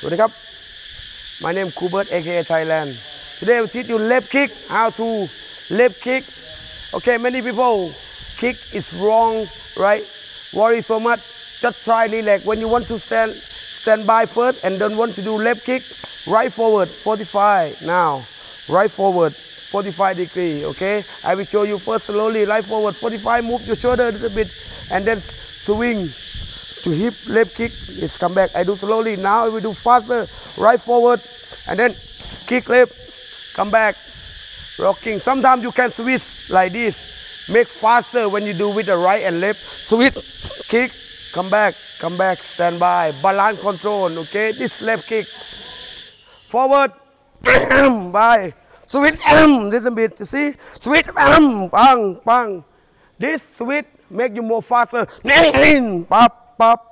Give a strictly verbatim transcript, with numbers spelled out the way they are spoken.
สวัสดีครับ My name is Kru Bird aka Thailand. Today I will teach you left kick, how to left kick. Okay, many people kick is wrong, right? Worry so much. Just try relax. When you want to stand stand by first and don't want to do left kick, right forward forty-five. Now, right forward forty-five degree. Okay, I will show you first slowly. Right forward forty-five. Move your shoulder a little bit and then swing to hip left kick. It's come back. I do slowly. Now I will do faster. Right forward and then kick left. Come back. Rocking. Sometimes you can switch like this. Make faster when you do with the right and left. Switch, kick, come back, come back, stand by. Balance control. Okay, this left kick. Forward. By. Switch. Little bit. You see? Switch. Bang, bang. This switch make you more faster. Pop, pop.